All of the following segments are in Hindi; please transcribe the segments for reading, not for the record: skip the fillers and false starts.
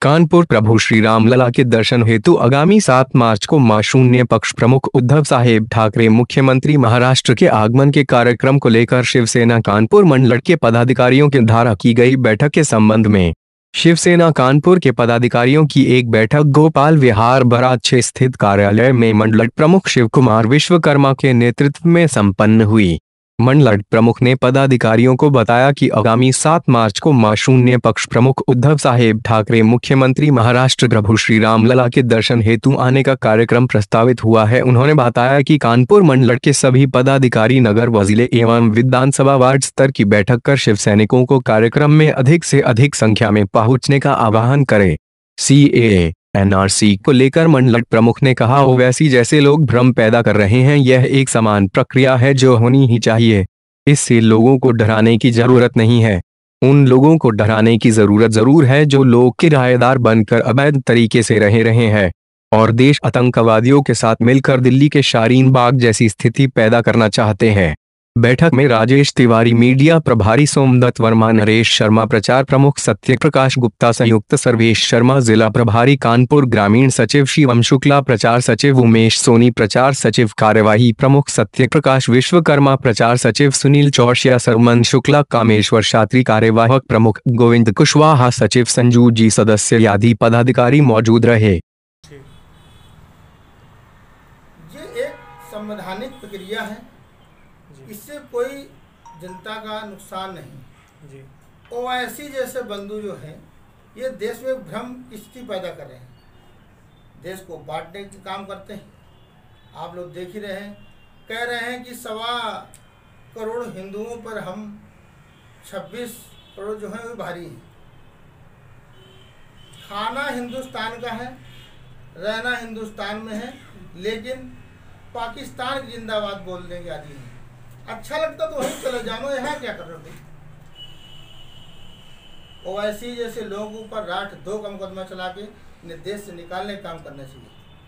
कानपुर प्रभु श्री रामलला के दर्शन हेतु आगामी 7 मार्च को मां शून्य पक्ष प्रमुख उद्धव साहेब ठाकरे मुख्यमंत्री महाराष्ट्र के आगमन के कार्यक्रम को लेकर शिवसेना कानपुर मंडल के पदाधिकारियों के द्वारा की गई बैठक के संबंध में शिवसेना कानपुर के पदाधिकारियों की एक बैठक गोपाल विहार बराज 6 स्थित कार्यालय में मंडल प्रमुख शिव कुमार विश्वकर्मा के नेतृत्व में संपन्न हुई। मंडल प्रमुख ने पदाधिकारियों को बताया कि आगामी 7 मार्च को मां शून्य पक्ष प्रमुख उद्धव साहेब ठाकरे मुख्यमंत्री महाराष्ट्र प्रभु श्री रामलला के दर्शन हेतु आने का कार्यक्रम प्रस्तावित हुआ है। उन्होंने बताया कि कानपुर मंडल के सभी पदाधिकारी नगर व जिले एवं विधानसभा वार्ड स्तर की बैठक कर शिव सैनिकों को कार्यक्रम में अधिक से अधिक संख्या में पहुंचने का आह्वान करें। CAA NRC को लेकर मंडल प्रमुख ने कहा, ओवैसी जैसे लोग भ्रम पैदा कर रहे हैं। यह एक समान प्रक्रिया है जो होनी ही चाहिए। इससे लोगों को डराने की जरूरत नहीं है। उन लोगों को डराने की जरूरत जरूर है जो लोग किराएदार बनकर अवैध तरीके से रहे हैं और देश आतंकवादियों के साथ मिलकर दिल्ली के शाहीन बाग जैसी स्थिति पैदा करना चाहते हैं। बैठक में राजेश तिवारी, मीडिया प्रभारी सोमदत्त वर्मा, नरेश शर्मा, प्रचार प्रमुख सत्य प्रकाश गुप्ता, संयुक्त सर्वेश शर्मा, जिला प्रभारी कानपुर ग्रामीण सचिव शिवम शुक्ला, प्रचार सचिव उमेश सोनी, प्रचार सचिव कार्यवाही प्रमुख सत्य प्रकाश विश्वकर्मा, प्रचार सचिव सुनील चौरसिया, सरमन शुक्ला, कामेश्वर शास्त्री, कार्यवाहक प्रमुख गोविंद कुशवाहा, सचिव संजू जी, सदस्य आदि पदाधिकारी मौजूद रहे। ये एक संवैधानिक प्रक्रिया है, इससे कोई जनता का नुकसान नहीं जी। ओवैसी जैसे बंधु जो हैं ये देश में भ्रम की स्थिति पैदा कर रहे हैं, देश को बांटने के काम करते हैं। आप लोग देख ही रहे हैं, कह रहे हैं कि 1.25 करोड़ हिंदुओं पर हम 26 करोड़ जो हैं वो भारी हैं। खाना हिंदुस्तान का है, रहना हिंदुस्तान में है, लेकिन पाकिस्तान की जिंदाबाद बोलने के आदि हैं। अच्छा लगता तो वहीं चले जानो, यहाँ क्या कर रहे हो। ओवैसी जैसे लोगों पर राठ 2 का मुकदमा चला के इन्हें देश से निकालने का काम करना चाहिए।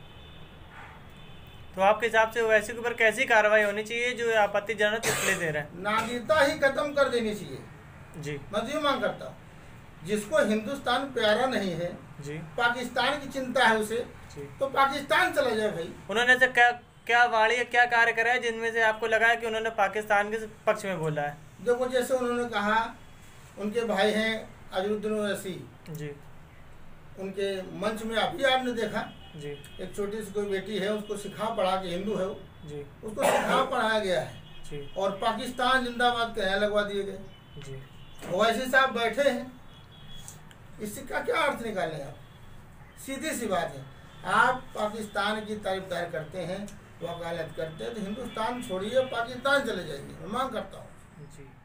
तो आपके हिसाब से ओवैसी के ऊपर कैसी कार्रवाई होनी चाहिए जो आपत्तिजनक टिप्पणी दे रहे हैं? नागरिकता ही खत्म कर देनी चाहिए जी। मैं ये मांग करता हूँ, जिसको हिंदुस्तान प्यारा नहीं है जी, पाकिस्तान की चिंता है उसे, तो पाकिस्तान चला जाए भाई। उन्होंने से क्या वाणी क्या कार्य करा है जिनमें से आपको लगा है कि उन्होंने पाकिस्तान के पक्ष में बोला है? देखो, जैसे उन्होंने कहा उनके भाई हैं अजरुद्दीन ओवैसी जी, उनके मंच में अभी आपने देखा जी, एक छोटी सी कोई बेटी है, उसको सिखा पढ़ा के, हिंदू है वो जी, उसको सिखा पढ़ाया गया है जी, और पाकिस्तान जिंदाबाद कहने लगवा दिए गए जी। ओवैसी साहब बैठे हैं, इससे क्या अर्थ निकालें आप? सीधी सी बात है, आप पाकिस्तान की तारीफदार करते हैं, वकालत करते हैं, तो हिंदुस्तान छोड़िए, पाकिस्तान चले जाइए। मैं मांग करता हूँ जी।